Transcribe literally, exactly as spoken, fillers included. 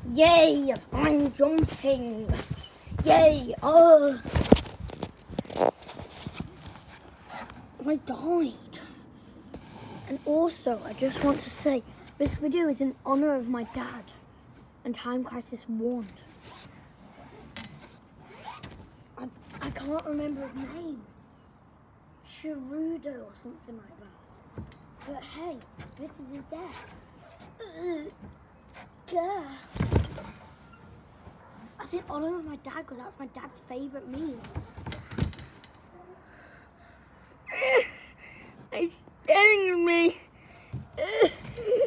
Yay, I'm jumping. Yay, oh. I died. And also, I just want to say, this video is in honour of my dad and Time Crisis one. I, I can't remember his name. Sharudo or something like that. But hey, this is his death. Ugh. Gah. That's in honour of my dad because that's my dad's favourite meal. He's staring at me.